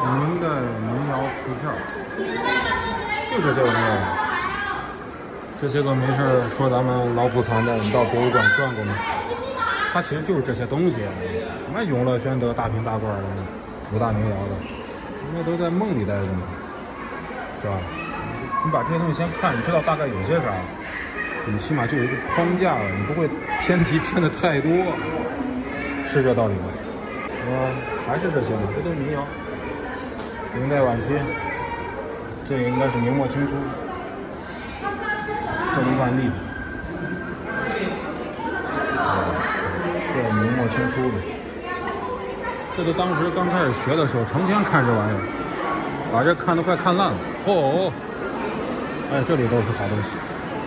明代民谣瓷片，就这些玩意儿。这些个没事说咱们老铺藏的，你到博物馆转过吗？它其实就是这些东西，什么永乐、宣德、大瓶大罐的，五大名窑的，那都在梦里待着呢，是吧？你把这些东西先看，你知道大概有些啥，你起码就有一个框架了，你不会偏题偏的太多，是这道理吗？还是这些呢，这都是民谣，明代晚期，这个应该是明末清初，这是万历。这明末清初的，这都当时刚开始学的时候，成天看这玩意儿，把这看都快看烂了。哦，哎，这里都是好东西。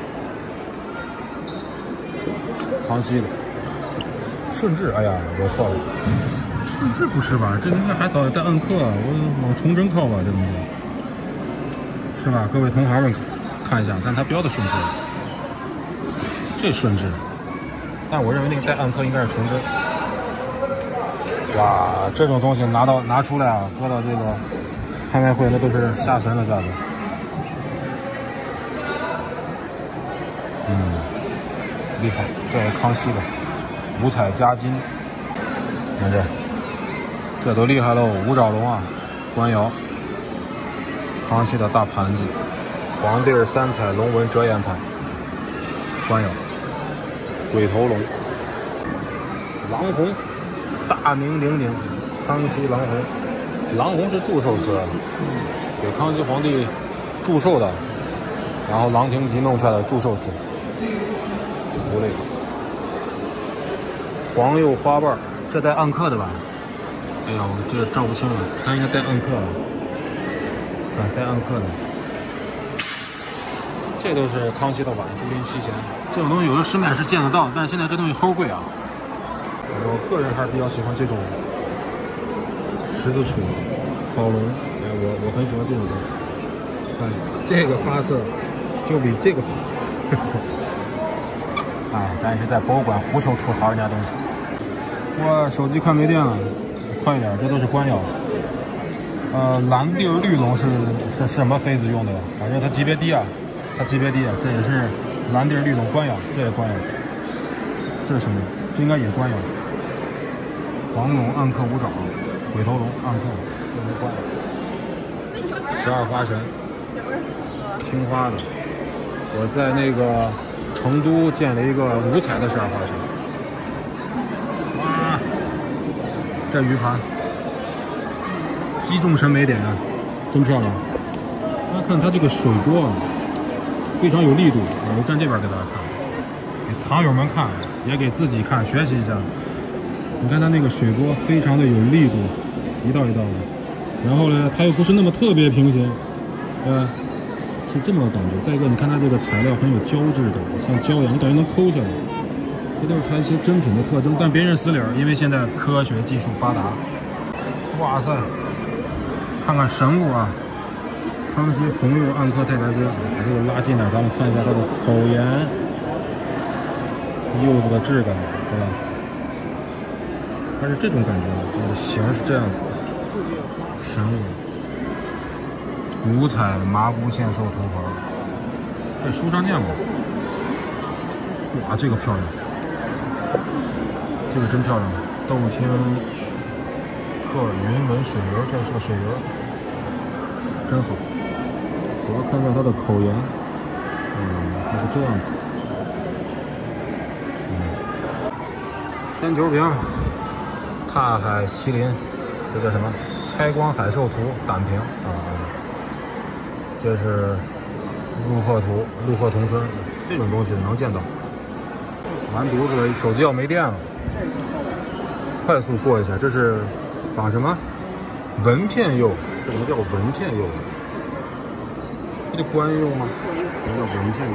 康熙的，顺治，哎呀，我错了，顺治不是吧？这应该还早带暗刻，我往崇祯靠吧，这东西，是吧？各位同行们看一下，但他标的顺治，这顺治。但我认为那个带暗刻应该是崇祯。哇，这种东西拿出来啊，搁到这个拍卖会，那都是下神的价格。厉害，这是康熙的五彩夹金，看这都厉害喽！五爪龙啊，官窑，康熙的大盘子，皇帝三彩龙纹折眼盘，官窑。鬼头龙，郎红，大名鼎鼎，康熙郎红，郎红是祝寿词，给康熙皇帝祝寿的，然后郎廷吉弄出来的祝寿词，无类。黄釉花瓣，这带暗刻的吧？哎呀，我这照不清了，它应该带暗刻的，啊，带暗刻的。这都是康熙的碗，竹林七贤，这种东西有的市面是见得到，但是现在这东西齁贵啊。我个人还是比较喜欢这种十字杵、草龙，哎，我很喜欢这种东西。哎，这个发色就比这个好。哎，咱也是在博物馆胡诌吐槽人家东西。我手机快没电了，快一点，这都是官窑。蓝地绿龙是什么妃子用的呀？反正它级别低啊。它级别低啊，这也是蓝地绿龙官窑，这也官窑。这是什么？这应该也官窑。黄龙暗刻五爪，鬼头龙暗刻，这是官窑。12花神，青花的。我在那个成都见了一个五彩的12花神。哇，这鱼盘，击中审美点啊，真漂亮。大家看它这个水波啊。非常有力度，我站这边给大家看，给藏友们看，也给自己看，学习一下。你看它那个水波非常的有力度，一道一道的。然后呢，它又不是那么特别平行，是这么个感觉。再一个，你看它这个材料很有胶质感，像胶一样，你感觉能抠下来。这都是它一些真品的特征，但别认死理儿，因为现在科学技术发达。哇塞，看看神物啊！康熙红釉暗刻太白尊，把这个拉近点，咱们看一下它的口沿，釉子的质感，对吧？它是这种感觉，它的形是这样子的。神物，古彩麻姑献寿铜环，这书上见过。哇，这个漂亮，这个真漂亮，豆青刻云纹水纹，这是个水纹，真好。主要看看它的口沿，它是这样子。单球瓶，踏海麒麟，这叫什么？开光海兽图胆瓶啊，这是陆鹤图、陆鹤同春，这种东西能见到。完犊子，手机要没电了，快速过一下，这是仿什么？纹片釉，这什么叫纹片釉？这就官釉吗？什么叫纹片釉？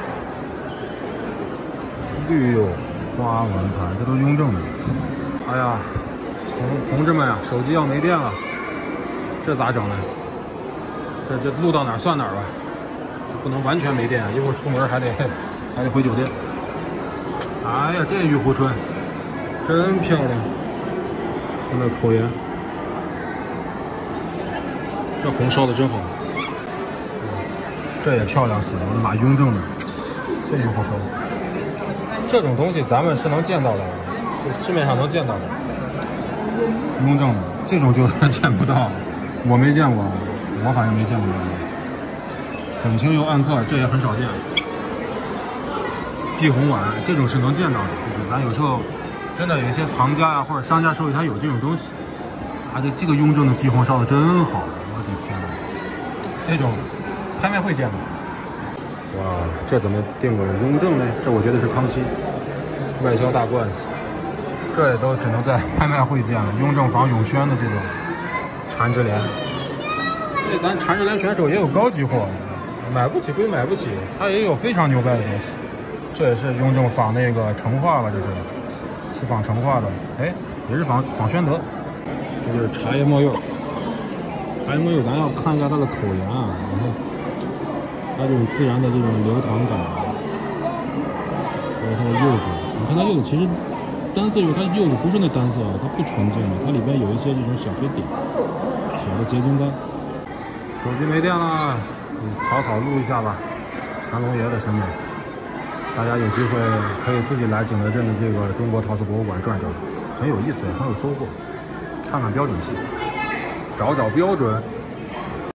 绿釉花纹盘，这都是雍正的。哎呀，同志们呀，手机要没电了，这咋整呢？这录到哪儿算哪儿吧，不能完全没电啊！一会儿出门还得回酒店。哎呀，这玉壶春真漂亮，看那口沿， 这红烧的真好，这也漂亮死了！我的妈，雍正的，这就好烧。这种东西咱们是能见到的，是市面上能见到的。雍正的这种就见不到，我没见过，我反正没见过。粉青油暗刻，这也很少见。祭红碗这种是能见到的，就是咱有时候真的有一些藏家呀或者商家手里他有这种东西。这个雍正的鸡红烧的真好，我的天哪！这种拍卖会见过。哇，这怎么定个雍正呢？这我觉得是康熙外销大罐子，这也都只能在拍卖会见了。雍正坊永宣的这种缠枝莲，这咱缠枝莲选手也有高级货，买不起归买不起，它也有非常牛掰的东西。这也是雍正仿那个成化吧，这是仿成化的，哎，也是仿宣德。这就是茶叶末釉，茶叶末釉咱要看一下它的口沿啊，然后它这种自然的这种流淌感，还有它的釉子，你看它釉子其实单色釉，它釉子不是那单色，它不纯净的，它里边有一些这种小黑点，小的结晶干。手机没电了，草草录一下吧，乾隆爷的审美。大家有机会可以自己来景德镇的这个中国陶瓷博物馆转转，很有意思，很有收获。看看标准器，找标准。